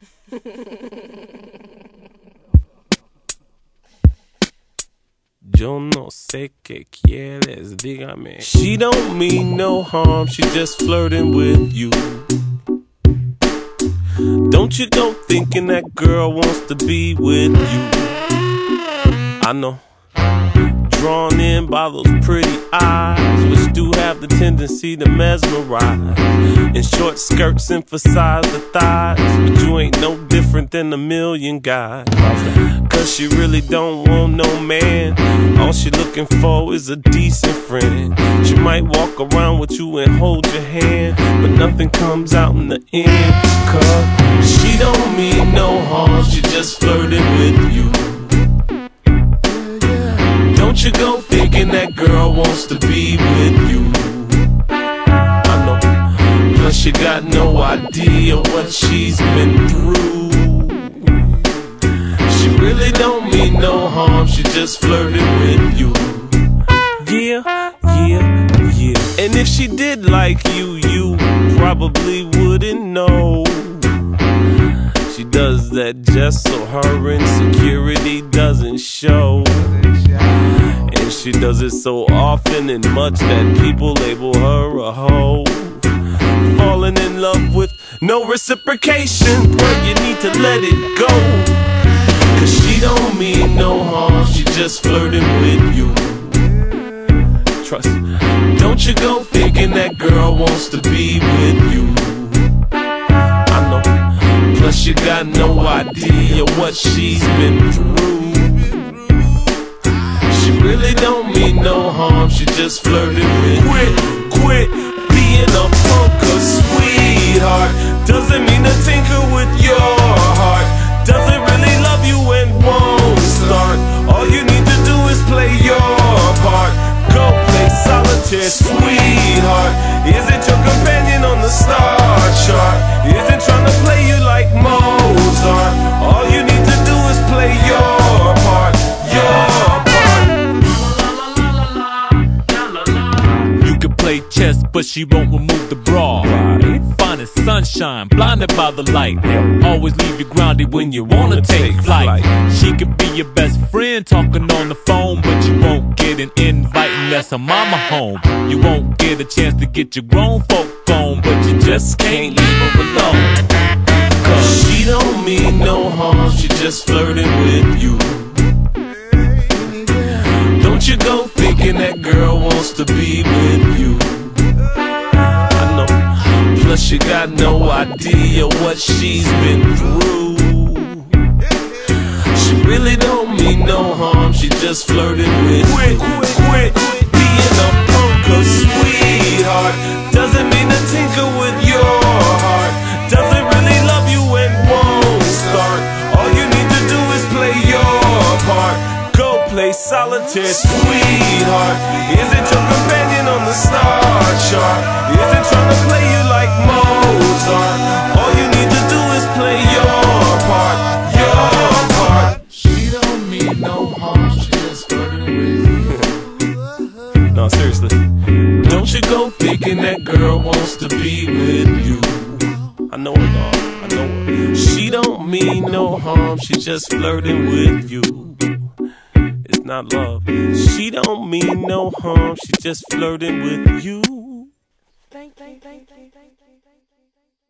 Yo no sé qué quieres, dígame. She don't mean no harm, she just flirting with you. Don't you go thinking that girl wants to be with you. I know, drawn in by those pretty eyes, which do have the tendency to mesmerize. And short skirts emphasize the thighs, but you ain't no different than a million guys. Cause she really don't want no man, all she looking for is a decent friend. She might walk around with you and hold your hand, but nothing comes out in the end. Cause she don't mean no harm, she just flirting with you. Don't you go thinking that girl wants to be with you. I know, plus you got no idea what she's been through. She really don't mean no harm, she just flirting with you. Yeah, yeah, yeah. And if she did like you, you probably wouldn't know. She does that just so her insecurity doesn't show. And she does it so often and much that people label her a hoe. Falling in love with no reciprocation, but you need to let it go. Cause she don't mean no harm, she just flirting with you. Trust, don't you go thinking that girl wants to be with you. I know, plus you got no idea what she's been through. She really don't mean no harm, she just flirting with you. Quit being a poker sweetheart. Doesn't mean to tinker with your heart. Doesn't really love you and won't start. All you need to do is play your part. Go play solitaire, sweetheart. Isn't your companion on the star chart? Isn't trying to play you like Mozart. All you need to do is play your part. Your part. You can play chess, but she won't remove the bra. Fine as sunshine, blinded by the light. Always leave you grounded when you wanna take flight. She could be your best friend talking on the phone, but you won't get an invite unless her mama home. You won't get a chance to get your grown folk on, but you just can't leave her alone. Cause she don't mean no harm, she just flirting with you. Don't you go thinking that girl wants to be with you. I know, plus you got no idea what she's been through. She really don't mean no harm, she just flirting with you. Quit being a poker sweetheart. Doesn't mean to tinker with your heart. Doesn't really love you and won't start. All you need to do is play your part. Go play solitaire, sweetheart. Isn't your companion on the star chart? Isn't trying to play you like Mozart. All you need to do is play your part. Your part. She don't mean no harm, she just flirting with you. No, seriously. Don't you go thinking that girl wants to be with you. I know her, dog. I know her. She don't mean no harm, she just flirting with you. It's not love. She don't mean no harm, she just flirting with you. Thank you.